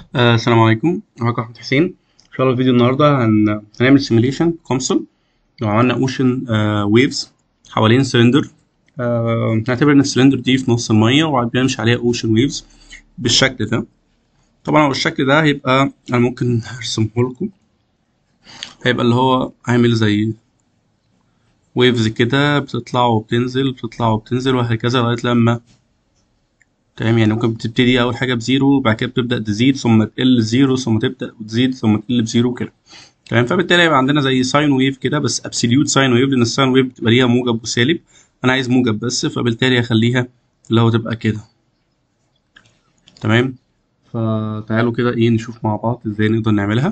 السلام عليكم، معاكم أحمد حسين. إن شاء الله الفيديو النهاردة هنعمل سيميليشن كونسول. لو عملنا أوشن ويفز حوالين سلندر. نعتبر إن السلندر دي في نص المية وبعدين نمشي عليها أوشن ويفز بالشكل ده. طبعا هو الشكل ده هيبقى أنا ممكن أرسمه لكم. هيبقى اللي هو عامل زي ويفز كده، بتطلع وبتنزل بتطلع وبتنزل وهكذا لغاية لما تمام. يعني ممكن بتبتدي أول حاجة بزيرو وبعد كده بتبدأ تزيد ثم تقل زيرو ثم تبدأ وتزيد ثم تقل بزيرو كده. تمام، فبالتالي هيبقى عندنا زي ساين ويف كده، بس ابسوليوت ساين ويف لان الساين ويف بتبقى ليها موجب وسالب. انا عايز موجب بس، فبالتالي هخليها اللي هو تبقى كده. تمام، فتعالوا كده ايه نشوف مع بعض ازاي نقدر نعملها.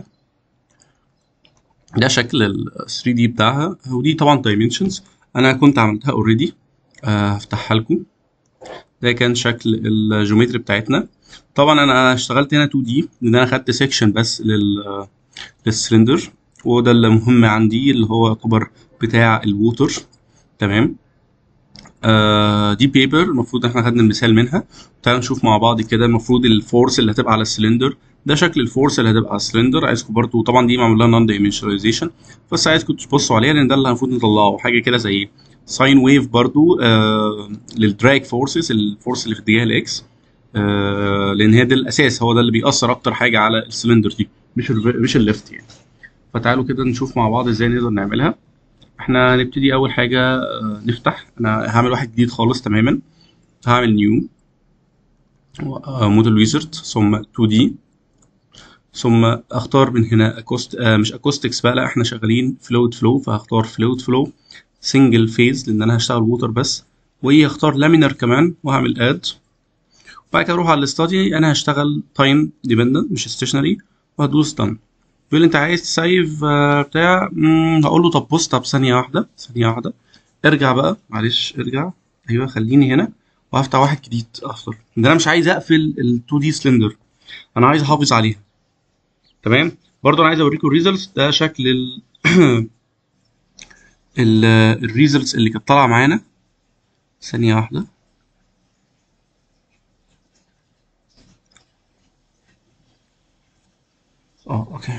ده شكل ال 3 دي بتاعها، ودي طبعا دايمنشنز انا كنت عملتها اوريدي. هفتحها لكم. ده كان شكل الجيومتري بتاعتنا. طبعا انا اشتغلت هنا 2 دي لان انا خدت سيكشن بس للسلندر، وده اللي مهم عندي اللي هو يعتبر بتاع الووتر. تمام. دي بيبر المفروض احنا خدنا المثال منها. تعالوا نشوف مع بعض كده. المفروض الفورس اللي هتبقى على السلندر ده شكل الفورس اللي هتبقى على السلندر. عايزكم برضو، طبعا دي معمول لها نون دايمنشناليزيشن، بس عايزكم تبصوا عليها لان ده اللي المفروض نطلعه حاجه كده زي ساين ويف برضو للدراج فورسز، الفورس اللي في اتجاه الاكس. لان هي ده الاساس، هو ده اللي بيأثر اكتر حاجه على السلندر دي، مش الليفت يعني. فتعالوا كده نشوف مع بعض ازاي نقدر نعملها. احنا هنبتدي اول حاجه نفتح. انا هعمل واحد جديد خالص تماما. هعمل نيو موديل ويزرد ثم 2 دي، ثم اختار من هنا مش اكوستكس بقى، لا احنا شغالين فلويد فلو، فهختار فلويد فلو سنجل فيز لان انا هشتغل ووتر بس. وهختار لامينر كمان وهعمل اد. وبعد كده اروح على الاستادي، انا هشتغل تايم ديبندنت مش ستيشنري، وهدوس دن. بيقول لي انت عايز تسيف بتاع. هقول له طب بص، طب ثانيه واحده ثانيه واحده. ارجع بقى معلش ارجع. ايوه خليني هنا وهفتح واحد جديد افضل. ده انا مش عايز اقفل ال 2 دي سلندر، انا عايز احافظ عليها. تمام. برضه انا عايز اوريكم الريزلتس. ده شكل الريزلتس اللي كانت طالعه معانا. ثانيه واحده. اوكي.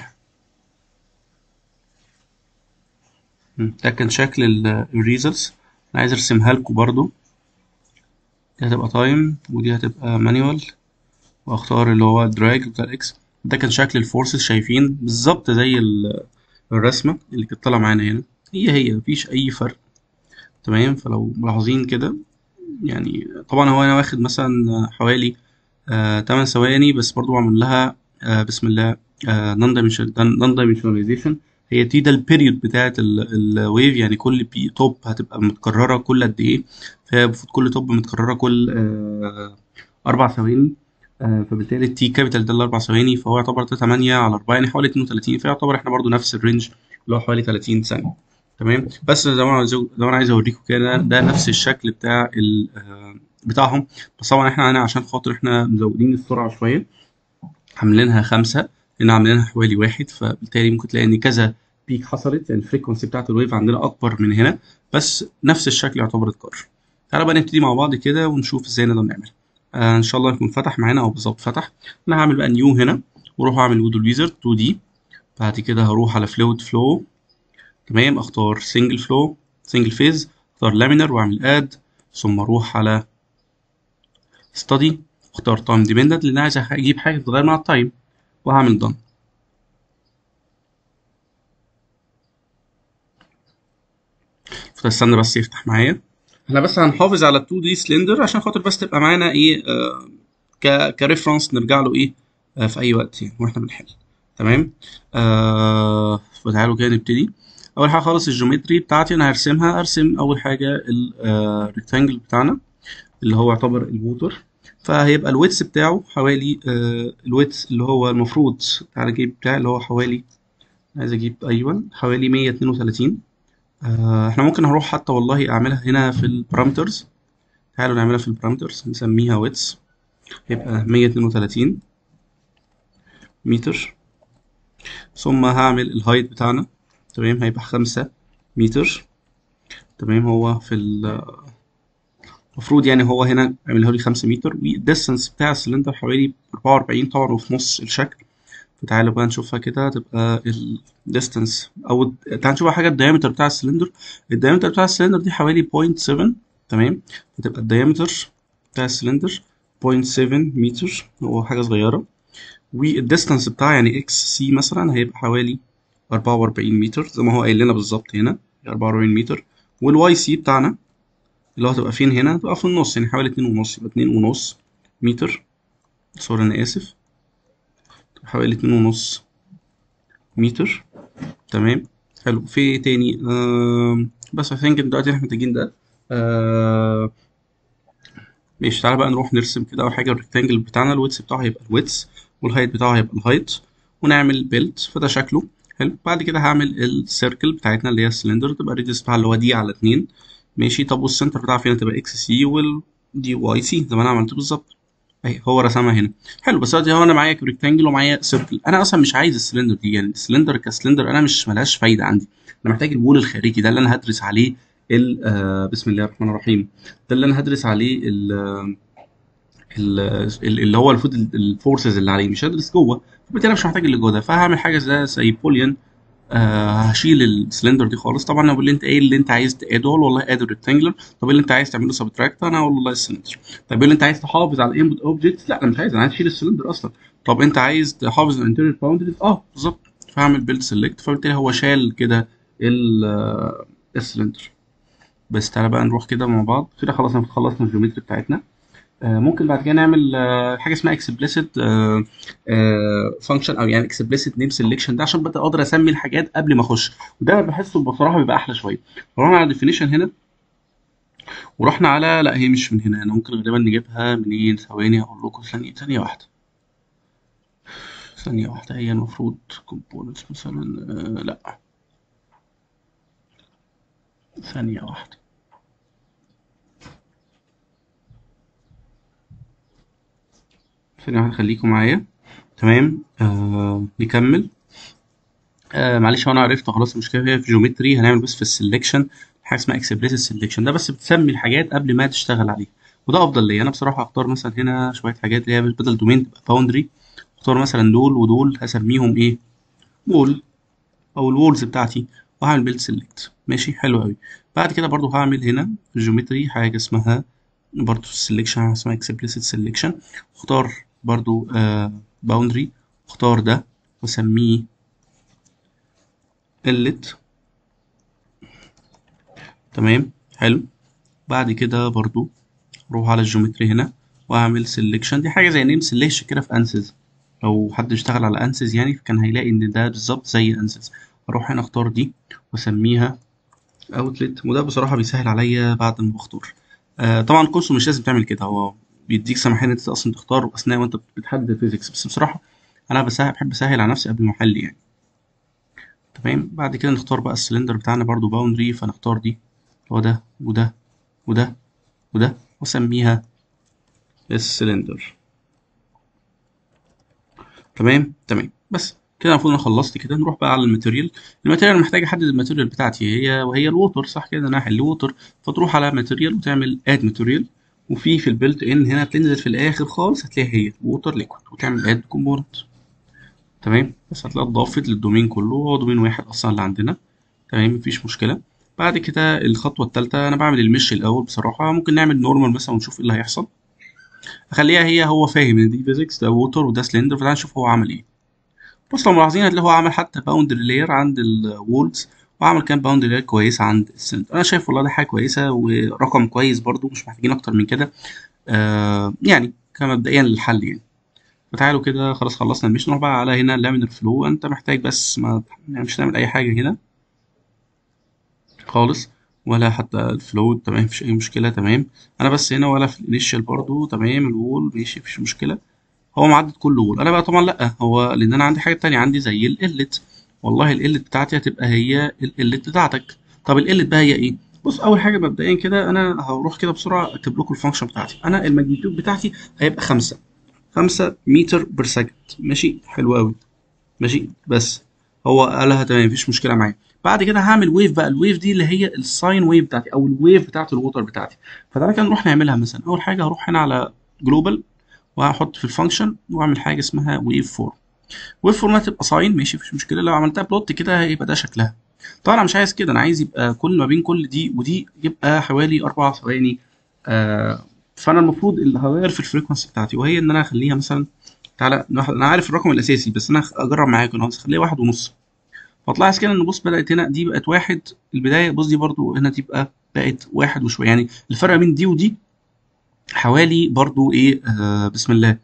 ده كان شكل الريزلتس. انا عايز ارسمها لكم برضه. دي هتبقى تايم ودي هتبقى مانيوال، واختار اللي هو الدراج بتاع الاكس. ده كان شكل الفورسز، شايفين بالظبط زي الرسمه اللي كانت طالعه معانا هنا. هي مفيش اي فرق. تمام، فلو ملاحظين كده يعني. طبعا هو انا واخد مثلا حوالي 8 ثواني بس، برضو بعمل لها بسم الله نون دايمنشناليزيشن. هي دي ده البيريود بتاعت الويف، يعني كل بي توب هتبقى متكرره كل قد ايه. فهي المفروض كل توب متكرره كل 4 ثواني. فبالتالي التي كابيتال ده الاربع ثواني، فهو يعتبر 8 على 4 يعني حوالي 32. فيعتبر احنا برضو نفس الرينج اللي هو حوالي 30 ثانيه. تمام. بس زي ما انا عايز اوريكم كده، ده نفس الشكل بتاع بتاعهم. بس طبعا احنا هنا عشان خاطر احنا مزودين السرعه شويه، عاملينها 5، هنا عاملينها حوالي 1. فبالتالي ممكن تلاقي ان كذا بيك حصلت، يعني الفريكونسي بتاعت الويف عندنا اكبر من هنا، بس نفس الشكل يعتبر اتكرر. تعالى بقى نبتدي مع بعض كده ونشوف ازاي نقدر نعمل. ان شاء الله يكون فتح معانا، او بالظبط فتح. انا هعمل بقى نيو هنا، واروح اعمل وودل ويزرد 2 دي. بعد كده هروح على فلويد فلو. تمام، اختار سنجل فلو سنجل فيز، اختار لامينر واعمل اد. ثم اروح على ستادي، اختار تايم ديبندنت لان عايز اجيب حاجه تتغير مع التايم، وهعمل دون. فاستنى بس يفتح معايا. احنا بس هنحافظ على 2 دي سلندر عشان خاطر بس تبقى معانا ايه كريفرنس نرجع له ايه في اي وقت يعني واحنا بنحل. تمام. فتعالوا كده نبتدي. اول حاجه خالص الجيومتري بتاعتي انا هرسمها. ارسم اول حاجه الريكتانجل بتاعنا اللي هو يعتبر الووتر. فهيبقى الويتس بتاعه حوالي الويتس اللي هو المفروض. تعالى اجيب بتاعي اللي هو حوالي، عايز اجيب ايوه حوالي 132. احنا ممكن هروح حتى والله اعملها هنا في البارامترز. تعالوا نعملها في البارامترز نسميها ويتس. يبقى 132 متر. ثم هعمل الهايت بتاعنا. تمام، هيبقى 5 متر. تمام، هو في المفروض يعني هو هنا عاملها لي 5 متر، والديستنس بتاع السلندر حوالي 44 طبعا وفي نص الشكل. فتعالوا بقى نشوفها كده، تبقى الديستنس او تعال نشوفها حاجه. الدايمتر بتاع السلندر، الدايمتر بتاع السلندر دي حوالي 0.7. تمام. فتبقى الدايمتر بتاع السلندر 0.7 متر، هو حاجه صغيره. والديستانس بتاعها يعني اكس سي مثلا هيبقى حوالي 44 متر زي ما هو قايل لنا بالظبط هنا، 44 متر. والواي سي بتاعنا اللي هو هتبقى فين هنا، هتبقى في النص يعني حوالي 2.5، يبقى 2.5 متر. سوري انا اسف، حوالي 2.5 متر. تمام. حلو. في إيه تاني؟ بس I think دلوقتي احنا محتاجين ده. آه ماشي. تعالى بقى نروح نرسم كده اول حاجه الريكتانجل بتاعنا. الويتس بتاعه هيبقى الويتس، والهايت بتاعه هيبقى الهايت، ونعمل بيلت. فده شكله حلو. بعد كده هعمل السيركل بتاعتنا اللي هي السلندر، تبقى الريديوس بتاعها اللي هو دي على 2. ماشي. طب والسنتر بتاعها فين؟ تبقى اكس سي والدي واي سي زي ما انا عملت بالظبط. اهي هو رسمها هنا. حلو. بس دلوقتي هو انا معايا ريكتانجل ومعايا سيركل، انا اصلا مش عايز السلندر دي، يعني السلندر كسلندر انا مش ملهاش فايده عندي. انا محتاج الوول الخارجي ده اللي انا هدرس عليه بسم الله الرحمن الرحيم. ده اللي انا هدرس عليه اللي هو المفروض الفورسز اللي عليه، مش هدرس جوه. فبالتالي مش محتاج اللي جوه ده، فهعمل حاجه زي بوليان. هشيل السلندر دي خالص. طبعا انا بقول لي انت ايه اللي انت عايز تاده، والله اد ريكتانجلر. طب ايه اللي انت عايز تعمله سبتراكت؟ انا اقول والله السلندر. طب ايه اللي انت عايز تحافظ على الانبوت اوبجكت؟ لا انا مش عايز، انا عايز اشيل السلندر اصلا. طب انت عايز تحافظ على الانتيريور باوندريز؟ بالظبط. فهعمل بيلد سيلكت، فبالتالي هو شال كده السلندر. بس تعالى بقى نروح كده مع بعض كده. خلاص احنا خلصنا الجيومتري بتاعتنا. ممكن بعد كده نعمل حاجه اسمها اكسبليسيت فانكشن، او يعني اكسبليسيت نيم سيلكشن، ده عشان بقى اقدر اسمي الحاجات قبل ما اخش. وده بحسه بصراحه بيبقى احلى شويه. رحنا على ديفينيشن هنا، ورحنا على، لا هي مش من هنا، انا ممكن غالبا نجيبها منين. ثواني اقول لكم، ثانيه واحده. ثانيه واحده. هي المفروض كومبوننتس مثلا. لا، ثانيه واحده. ثانيه واحده خليكم معايا. تمام. نكمل. معلش، هو انا عرفت خلاص المشكله هي في جيومتري، هنعمل بس في السلكشن حاجه اسمها اكسبريسيف سلكشن. ده بس بتسمي الحاجات قبل ما تشتغل عليها، وده افضل ليا. انا بصراحه هختار مثلا هنا شويه حاجات اللي هي بدل دومين تبقى باوندري. اختار مثلا دول ودول، هسميهم ايه؟ وول، او الوولز بتاعتي. وهعمل بيلد سيلكت. ماشي. حلو قوي. بعد كده برضو هعمل هنا في الجيومتري حاجه اسمها برضو السلكشن، اسمها اكسبريسيف سيلكشن. اختار برضو باوندري، اختار ده واسميه قلت. تمام. حلو. بعد كده برضو اروح على الجيومتري هنا واعمل سيلكشن. دي حاجه زي نيم سيلكشن كده في انسز. لو حد اشتغل على انسز يعني كان هيلاقي ان ده بالظبط زي انسز. اروح هنا اختار دي واسميها اوتلت. وده بصراحه بيسهل عليا بعد ما بختار. طبعا كورسو مش لازم تعمل كده، هو بيديك سماحيه ان انت اصلا تختار اثناء وانت بتحدد الفيزيكس. بس بصراحه انا بحب اسهل على نفسي قبل ما احل يعني. تمام. بعد كده نختار بقى السلندر بتاعنا برضو باوندري، فنختار دي هو ده وده وده وده، واسميها السلندر. تمام. بس كده المفروض انا خلصت كده. نروح بقى على الماتيريال. الماتيريال محتاج احدد الماتيريال بتاعتي وهي الووتر، صح كده؟ انا هحل ووتر. فتروح على ماتيريال وتعمل اد ماتيريال، وفي البيلت ان هنا بتنزل في الاخر خالص هتلاقيها هي ووتر ليكويد، وتعمل اد كومبوننت. تمام. بس هتلاقيها اتضافت للدومين كله، هو دومين واحد اصلا اللي عندنا. تمام. مفيش مشكله. بعد كده الخطوه الثالثه انا بعمل المش الاول. بصراحه ممكن نعمل نورمال مثلا ونشوف ايه اللي هيحصل. اخليها هو فاهم ان دي فيزيكس، ده ووتر وده سلندر، فتعال نشوف هو عمل ايه. بص لو ملاحظين هتلاقي هو عمل حتى باوندري لاير عند الوولز، وعمل كام باوندري لاير كويسه عند السنتر. انا شايف والله ده حاجه كويسه ورقم كويس برضو، مش محتاجين اكتر من كده. يعني كمبدئيا للحل يعني. فتعالوا كده خلاص خلصنا المش. نروح بقى على هنا لامينر فلو. انت محتاج بس ما يعني مش هنعمل اي حاجه هنا خالص، ولا حتى الفلو. تمام. مفيش اي مشكله. تمام. انا بس هنا ولا في الانيشال برضو. تمام. الوول ماشي مفيش مشكله. هو معدل كل وول. انا بقى طبعا لا، هو لان انا عندي حاجه تانية عندي زي القلت. والله القلت بتاعتي هتبقى هي القلت بتاعتك. طب القلت بقى هي ايه؟ بص اول حاجه مبدئيا كده انا هروح كده بسرعه اكتب لكم الفانكشن بتاعتي. انا الماجنتيود بتاعتي هيبقى 5 متر بير سكند. ماشي. حلو قوي. ماشي. بس هو قالها تمام مفيش مشكله معايا. بعد كده هعمل ويف بقى، الويف دي اللي هي الساين ويف بتاعتي او الويف بتاعت الووتر بتاعتي. فتعالى كده نروح نعملها. مثلا اول حاجه هروح هنا على جلوبال وهحط في الفانكشن واعمل حاجه اسمها ويف فورم. ويف فورم هتبقى ساين ماشي مفيش مشكله، لو عملتها بلوت كده هيبقى ده شكلها. طبعا انا مش عايز كده، انا عايز يبقى كل ما بين كل دي ودي يبقى حوالي 4 ثواني. فانا المفروض اللي هغير في الفريكونسي بتاعتي، وهي ان انا اخليها مثلا، تعالى انا عارف الرقم الاساسي بس انا اجرب معاكم، انا هخليها 1.5. فطلع كده ان بص بدات هنا دي بقت 1 البدايه، بص دي برضو هنا تبقى بقت 1 وشويه، يعني الفرق بين دي ودي حوالي برضو ايه بسم الله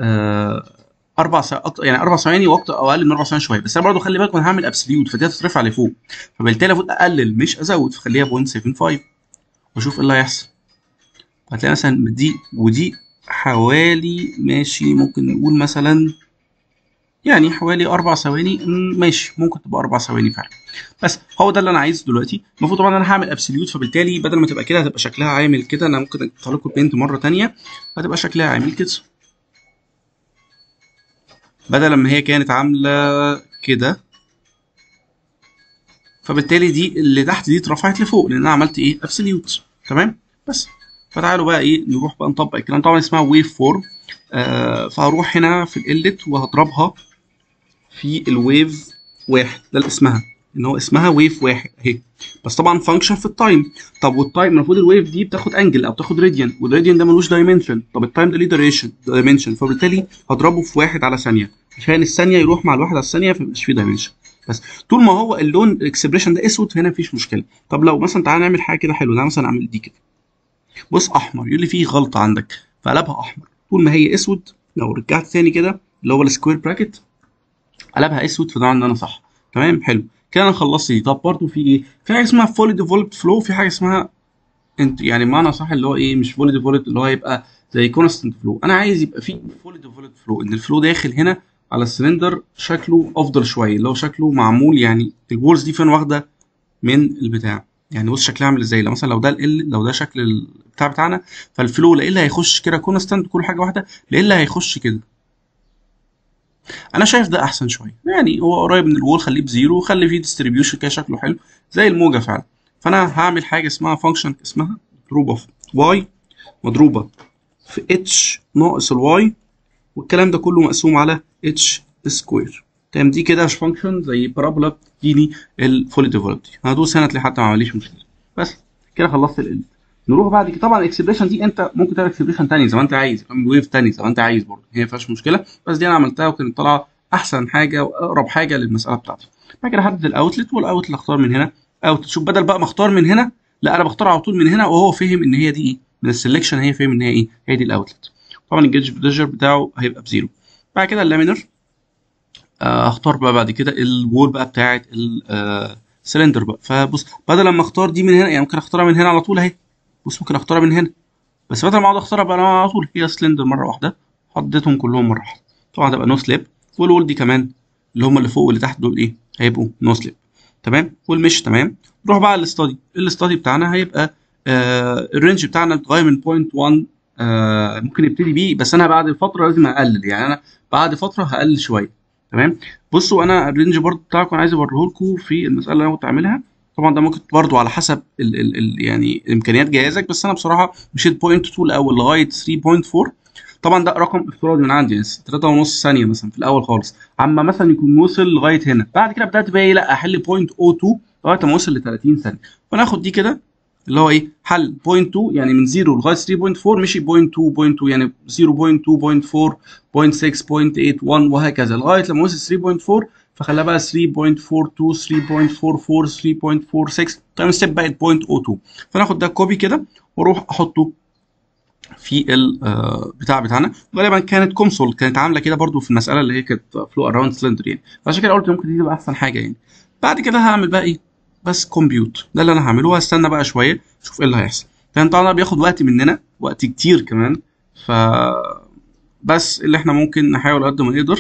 4 ثواني واكتر او اقل من 4 ثواني شويه. بس انا برضو خلي بالك انا هعمل ابسوليوت فدي هتترفع لفوق، فبالتالي المفروض اقلل مش ازود، فخليها 0.75 واشوف ايه اللي هيحصل. هتلاقي مثلا دي ودي حوالي ماشي، ممكن نقول مثلا يعني حوالي 4 ثواني ماشي، ممكن تبقى 4 ثواني فعلا. بس هو ده اللي انا عايزه دلوقتي. المفروض طبعا انا هعمل ابسوليوت، فبالتالي بدل ما تبقى كده هتبقى شكلها عامل كده. انا ممكن اختار لكم البينت مره ثانيه هتبقى شكلها عامل كده، بدل ما هي كانت عامله كده. فبالتالي دي اللي تحت دي اترفعت لفوق لان انا عملت ايه ابسوليوت. تمام. بس فتعالوا بقى ايه نروح بقى نطبق الكلام. طبعا اسمها ويف فورم. فهروح هنا في الالت وهضربها في الويف واحد، ده اللي اسمها ان هو اسمها ويف واحد اهي. بس طبعا فانكشن في التايم. طب والتايم المفروض الويف دي بتاخد انجل او بتاخد راديان، والراديان ده ملوش دايمنشن. طب التايم ده ليه دايمنشن، فبالتالي هضربه في 1 على ثانيه عشان الثانيه يروح مع الواحد على الثانيه فميبقاش فيه دايمنشن. بس طول ما هو اللون الاكسبريشن ده اسود فهنا مفيش مشكله. طب لو مثلا تعالى نعمل حاجه كده حلوه، تعالى مثلا اعمل دي كده، بص احمر يقول لي فيه غلطه عندك فقلبها احمر. طول ما هي اسود لو رجعت ثاني كده اللي هو السكوير براكت قلبها اسود، فده ان انا صح. تمام حلو كده انا خلصت دي. طب برضه في ايه، في حاجه اسمها فولي ديفولبد فلو، في حاجه اسمها انت يعني بمعنى صح اللي هو ايه، مش فولي ديفولبد اللي هو يبقى زي كونستنت فلو. انا عايز يبقى في فولي ديفولبد فلو، ان الفلو داخل هنا على السلندر شكله افضل شويه، اللي هو شكله معمول يعني الوولز دي فين واخده من البتاع. يعني بص شكلها عامل ازاي، لو مثلا لو ده شكل البتاع بتاعنا، فالفلو لا الا هيخش كده كونستنت كل حاجه واحده، لا الا هيخش كده. انا شايف ده احسن شويه، يعني هو قريب من الوول، خليه بزيرو وخلي فيه ديستريبيوشن كده شكله حلو زي الموجه فعلا. فانا هعمل حاجه اسمها فانكشن اسمها مضروبه في واي مضروبه في اتش ناقص الواي، والكلام ده كله مقسوم على اتش سكوير. تمام. دي كده فانكشن زي بارابولا بتديني الفولي ديفلوبد. هدوس هنا تلاقي حتى ما عمليش مشكله. بس كده خلصت ال. نروح بعد كده طبعا الاكسبريشن دي انت ممكن تعمل اكسبريشن تاني زي ما انت عايز، تعمل ويف تاني زي ما انت عايز برضه، هي ما فيهاش مشكله. بس دي انا عملتها وكانت طالعه احسن حاجه واقرب حاجه للمساله بتاعتي. بعد كده احدد الاوتلت، والاوتلت اختار من هنا اوت. شوف بدل بقى ما اختار من هنا، لا انا بختار على طول من هنا، وهو فهم ان هي دي ايه من السلكشن، هي فهم ان هي ايه، هي دي الاوتلت. طبعا الجيج بليجر بتاعه هيبقى بزيرو. بعد كده اللامينر اختار بقى بعد كده الوول بقى بتاعه السلندر بقى. فبص بدل ما اختار دي من هنا، يعني ممكن اختارها من هنا على طول اهي. بص ممكن اختارها من هنا، بس بدل ما اقعد اختارها بقى انا على طول هي سلندر مره واحده، حطيتهم كلهم مره واحده. طبعا هتبقى نو سليب، والوول دي كمان اللي هم اللي فوق واللي تحت دول ايه هيبقوا نو سليب. تمام. والمش تمام. نروح بقى الاستادي بتاعنا هيبقى الرينج بتاعنا بيتغير من 0.1 ممكن نبتدي بيه، بس انا بعد فتره لازم اقلل، يعني انا بعد فتره هقلل شويه. تمام. بصوا انا الرينج برضو بتاعكم عايز اوريه لكم في المساله اللي انا كنت عاملها. طبعا ده ممكن برضو على حسب ال يعني امكانيات جهازك، بس انا بصراحه مشيت 0.2 الاول لغايه 3.4. طبعا ده رقم افتراضي من عندي، يعني 3.5 ثانيه مثلا في الاول خالص، عما مثلا يكون وصل لغايه هنا. بعد كده بدات بقى ايه، لا احل 0.02 لغايه ما اوصل ل 30 ثانيه. فناخد دي كده اللي هو ايه حل 0.2 يعني من 0 لغايه 3.4 مشي 0.2 يعني 0.2 0.4 0.6 0.8 1 وهكذا لغايه لما وصل 3.4، فخليها بقى 3.42 3.44 3.46 تايم ستيب بقت 0.02. فناخد ده كوبي كده واروح احطه في بتاع بتاعنا. غالبا كانت كونسول كانت عامله كده برضو في المساله اللي هي كانت فلو اراوند سلندر يعني، فعشان كده قلت ممكن دي تبقى احسن حاجه يعني. بعد كده هعمل بقى ايه بس كومبيوت، ده اللي انا هعمله. وهستنى بقى شويه شوف ايه اللي هيحصل، لان طبعا بياخد وقت مننا وقت كتير كمان. ف بس اللي احنا ممكن نحاول قد ما نقدر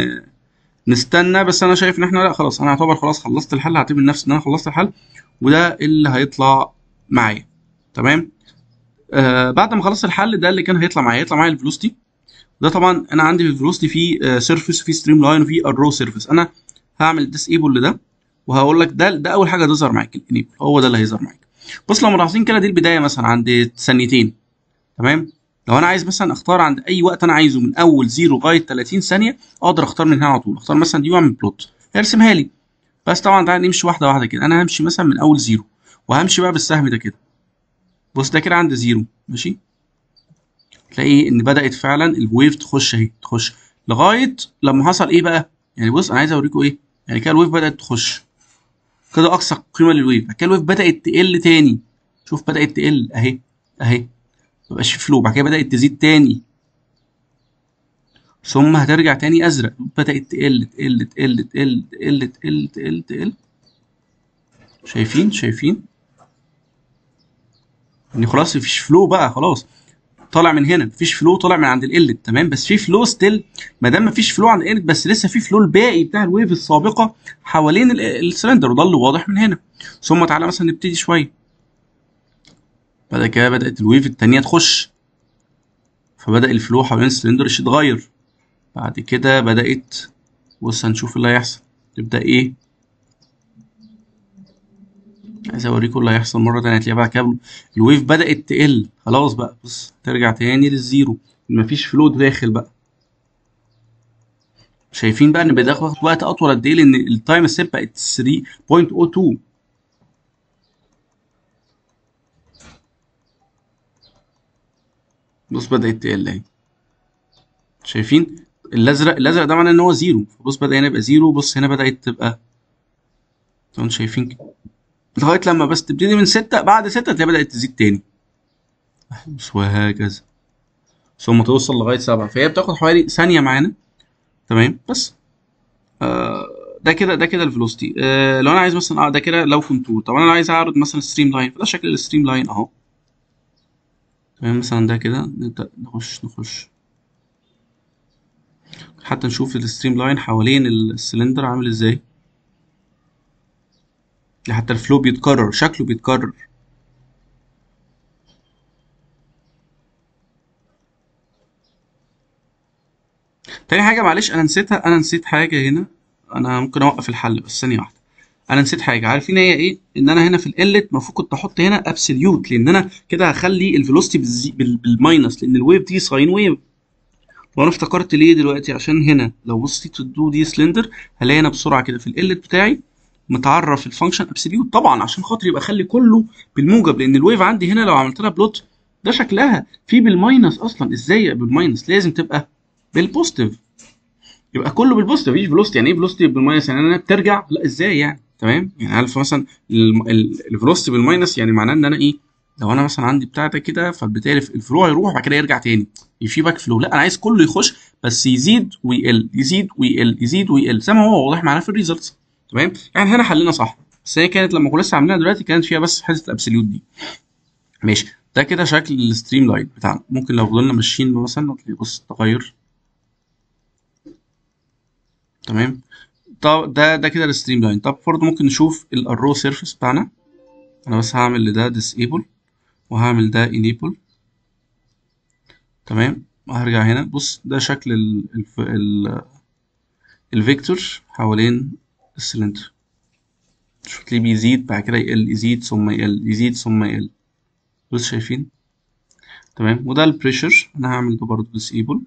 نستنى. بس انا شايف ان احنا لا خلاص، انا اعتبر خلاص خلصت الحل، هعتبر نفسي ان انا خلصت الحل وده اللي هيطلع معايا. تمام. بعد ما خلصت الحل ده اللي كان هيطلع معايا الفيلوسيتي. ده طبعا انا عندي في الفيلوسيتي في سيرفيس وفي ستريم لاين وفي الرو سيرفيس. انا هعمل ديسيبل لده وهقول لك ده اول حاجه هتظهر معاك الانيبل، هو ده اللي هيظهر معاك. بص لو ملاحظين كده دي البدايه مثلا عند ثانيتين. تمام. لو انا عايز مثلا اختار عند اي وقت انا عايزه من اول 0 لغايه 30 ثانيه، اقدر اختار من هنا على طول. اختار مثلا دي واعمل بلوت هيرسمها لي. بس طبعا تعالى نمشي واحده واحده كده. انا همشي مثلا من اول 0 وهمشي بقى بالسهم ده كده. بص ده كده عند 0 ماشي. تلاقي ان بدات فعلا الويف تخش اهي، تخش لغايه لما حصل ايه بقى. يعني بص انا عايز اوريكم ايه. يعني كده الويف بدات تخش كده اقصى قيمه للويف. بعد كده الويف بدات تقل تاني. شوف بدات تقل اهي اهي، مبقاش في فلو. بعد كده بدات تزيد تاني، ثم هترجع تاني ازرق. بدات تقل تقل تقل تقل تقل تقل تقل تقل. شايفين ان خلاص مفيش فلو بقى. خلاص طالع من هنا مفيش فلو، طالع من عند القلت. تمام. بس في فلو ستيل. ما دام مفيش فلو عند القلت بس لسه في فلو الباقي بتاع الويف السابقه حوالين السلندر، وده اللي واضح من هنا. ثم تعالى مثلا نبتدي شويه. بعد كده بدات الويف الثانيه تخش، فبدا الفلو حوالين السلندر يتغير. بعد كده بدات، بص هنشوف اللي هيحصل. تبدا ايه، عايز اوريكم اللي هيحصل مره تانيه. هتلاقي بعد كده الويف بدات تقل خلاص بقى. بص ترجع تاني للزيرو، مفيش فلو داخل بقى. شايفين بقى ان بياخد وقت اطول قد ايه، لان التايم ستيب بقت 3.02. بص بدات تقل اهي. شايفين الازرق ده معناه ان هو زيرو. بص بدا هنا يبقى زيرو، بص هنا بدات تبقى. انتوا شايفين كده لغايه لما بس تبتدي من 6، بعد 6 تلاقي بدات تزيد تاني. بص وهكذا ثم توصل لغايه 7. فهي بتاخد حوالي ثانيه معانا. تمام. بس ده كده الفيلوسيتي. لو انا عايز مثلا ده كده لو كونتور. طب انا عايز اعرض مثلا ستريم لاين، فده شكل الستريم لاين اهو. تمام. مثلا ده كده نبدا نخش حتى نشوف الستريم لاين حوالين السلندر عامل ازاي. حتى الفلو بيتكرر، شكله بيتكرر. تاني حاجه معلش انا نسيتها، انا نسيت حاجه هنا. انا ممكن اوقف الحل بس ثانيه واحده. انا نسيت حاجه، عارفين هي ايه؟ ان انا هنا في القلت المفروض كنت احط هنا ابسوليوت، لان انا كده هخلي الفيلوسيتي بالماينس، لان الويف دي ساين ويف. وانا افتكرت ليه دلوقتي، عشان هنا لو بصيت تدو دي سلندر هلاقي هنا بسرعه كده في القلت بتاعي متعرف الفانكشن ابسوليوت، طبعا عشان خاطر يبقى اخلي كله بالموجب، لان الويف عندي هنا لو عملت لها بلوت ده شكلها في بالماينس اصلا. ازاي بالماينس؟ لازم تبقى بالبوزيتيف، يبقى كله بالبوزيتيف. مفيش فيلوسيتي. يعني ايه فيلوسيتي بالماينس؟ يعني انا بترجع؟ لا ازاي يعني. تمام. يعني عارف مثلا الفيلوسيتي بالماينس يعني معناه ان انا ايه، لو انا مثلا عندي بتاع ده كده فبالتالي الفلو هيروح وبعد كده يرجع تاني في باك فلو. لا انا عايز كله يخش بس يزيد ويقل يزيد ويقل يزيد ويقل زي ما هو واضح معانا في الريزلتس. تمام. يعني هنا حلنا صح، بس هي كانت لما كنا لسه عاملينها دلوقتي كانت فيها بس حته الابسوليوت دي. ماشي. ده كده شكل الستريم لاين بتاعنا. ممكن لو فضلنا ماشيين مثلا هتلاقي بص تغير. تمام. طب ده كده الستريم لاين. طب برضه ممكن نشوف الارو سيرفيس بتاعنا. انا بس هعمل لده disable وهعمل ده enable. تمام. وهرجع هنا. بص ده شكل الفيكتور حوالين السلندر. شوف ليه بيزيد بعد كده يقل، يزيد ثم يقل، يزيد ثم يقل. بص شايفين. تمام. وده البريشر انا هعمل ده برضه disable.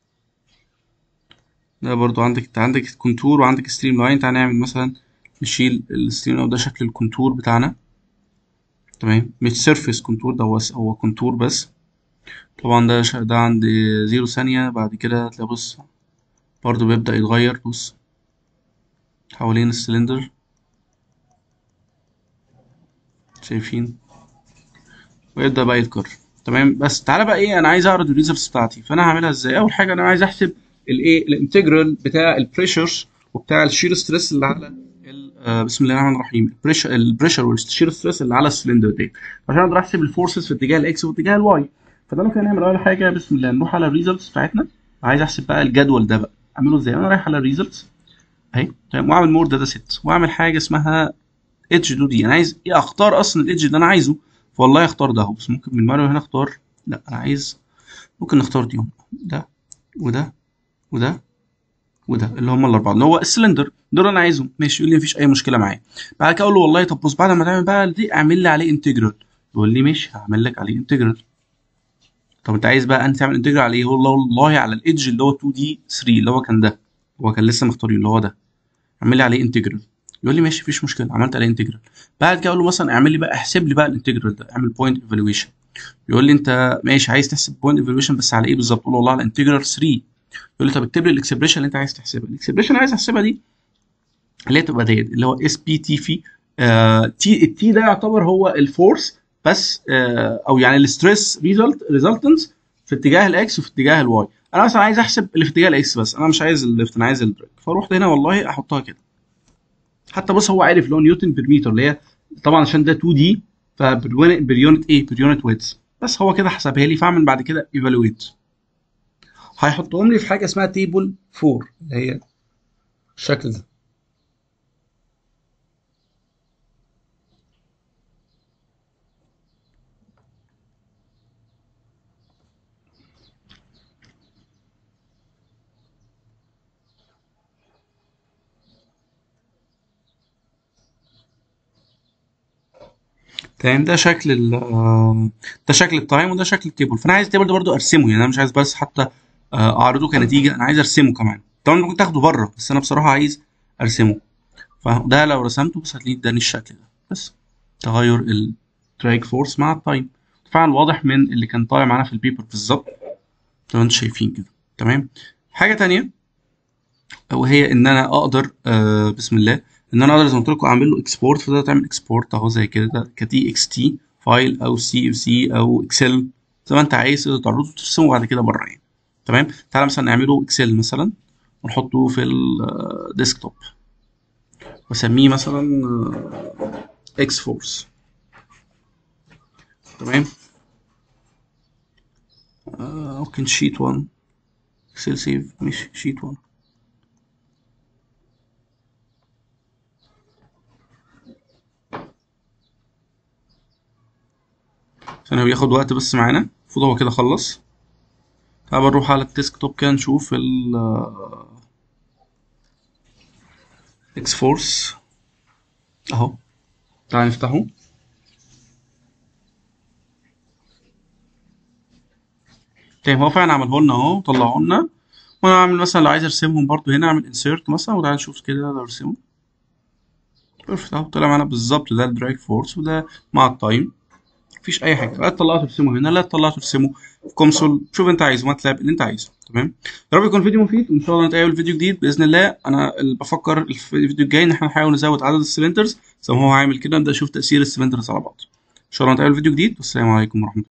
ده برضه عندك الكونتور وعندك ستريم لاين. تعالى نعمل مثلا نشيل الستريم لاين. ده شكل الكونتور بتاعنا. تمام. مش سيرفيس كونتور، ده هو كونتور بس. طبعا ده عند 0 ثانية. بعد كده هتلاقي بص برضه بيبدأ يتغير. بص حوالين السلندر. شايفين. ويبدأ بقى يتكرر. تمام. بس تعالى بقى ايه، انا عايز اعرض الريزلتس بتاعتي. فانا هعملها ازاي؟ اول حاجة انا عايز احسب الايه الانتجرال بتاع البريشر وبتاع الشير ستريس اللي على بسم الله الرحمن الرحيم. البريشر والشير ستريس اللي على السلندر دي، عشان اقدر احسب الفورسز في اتجاه الاكس واتجاه الواي. فده ممكن نعمل اول حاجه بسم الله نروح على الريزلتس بتاعتنا. عايز احسب بقى الجدول ده بقى اعمله ازاي. انا رايح على الريزلتس اهي. تمام. واعمل مور داتا سيت واعمل حاجه اسمها ايدج 2 دي. انا عايز ايه؟ اختار اصلا الايدج اللي انا عايزه. فوالله اختار ده اهو. بس ممكن من مره هنا اختار، لا انا عايز ممكن نختار دي. ده وده وده وده اللي هم الاربعه اللي هو السلندر دول انا عايزهم ماشي. يقول لي مفيش اي مشكله معايا. بعد كده اقول له والله طب بص بعد ما تعمل بقى دي اعمل لي عليه انتجرال. يقول لي ماشي هعمل لك عليه انتجرال. طب انت عايز بقى انت تعمل انتجرال عليه؟ يقول له والله على الايدج اللي هو 2 دي 3 اللي هو كان ده، هو كان لسه مختارين اللي هو ده، اعمل لي عليه انتجرال. يقول لي ماشي مفيش مشكله، عملت عليه انتجرال. بعد كده اقول له مثلا اعمل لي بقى احسب لي بقى الانتجرال ده، اعمل بوينت ايفالويشن. يقول لي انت ماشي عايز تحسب بوينت ايفالويشن بس على ايه بالظبط؟ اقول له والله على انتجرال 3. يقول لي طب اكتب لي الاكسبريشن اللي انت عايز تحسبها. الاكسبريشن اللي عايز احسبها دي اللي هي تبقى ديت اللي هو اس بي تي في تي. التي ده يعتبر هو الفورس بس او يعني الستريس ريزلتنس في اتجاه الاكس وفي اتجاه الواي. انا مثلا عايز احسب اللي في اتجاه الاكس بس، انا مش عايز الليفت، انا عايز البريك. فاروح هنا والله احطها كده. حتى بص هو عارف اللي هو نيوتن بير متر اللي هي طبعا عشان ده 2 دي فبريونت ايه بريونت ويتس. بس هو كده حسبها لي. فاعمل بعد كده ايفالويت. هيحطهم لي في حاجه اسمها تيبل 4 اللي هي الشكل ده. تمام. ده شكل التايم وده شكل التيبل. فانا عايز التيبل ده برضو ارسمه، يعني انا مش عايز بس حتى اعرضه كنتيجه، انا عايز ارسمه كمان. طبعا ممكن تاخده بره بس انا بصراحه عايز ارسمه. فده لو رسمته بس هتلاقيه اداني الشكل ده. بس تغير الدراج فورس مع التايم فعلا واضح من اللي كان طالع معانا في البيبر بالظبط زي ما انتم شايفين كده. تمام. حاجه تانية وهي ان انا اقدر بسم الله ان انا اقدر زي ما قلت لكم اعمل له اكسبورت. فده تعمل اكسبورت اهو زي كده كتي اكس تي فايل او سي اف سي او اكسل زي ما انت عايز تقدر تعرضه وترسمه بعد كده بره يعني. تمام. تعالى مثلا نعمله اكسل مثلا ونحطه في الديسكتوب واسميه مثلا اكس فورس. تمام. ممكن شيت 1 اكسل سيف مش شيت 1. عشان هو بياخد وقت بس معانا. المفروض هو كده خلص. تعال نروح على الديسكتوب كده نشوف ال اكس فورس اهو. تعال نفتحه. طيب هو فعلا عمله لنا اهو طلعه لنا. وانا اعمل مثلا لو عايز ارسمهم برضو هنا اعمل انسيرت مثلا وتعالى نشوف كده لو ارسمه. بيرفكت اهو طلع معانا بالظبط. ده الدراج فورس وده مع التايم. مفيش اي حاجه. لا تطلعه ترسمه هنا لا تطلعه ترسمه في كونسول. شوف انت عايزه ماتلاب اللي انت عايزه. تمام. يا رب يكون فيديو مفيد وان شاء الله نتقابل فيديو جديد باذن الله. انا اللي بفكر الفيديو الجاي ان احنا نحاول نزود عدد السلندرز زي ما هو عامل كده نبدا نشوف تاثير السلندرز على بعض. ان شاء الله نتقابل فيديو جديد والسلام عليكم ورحمه الله.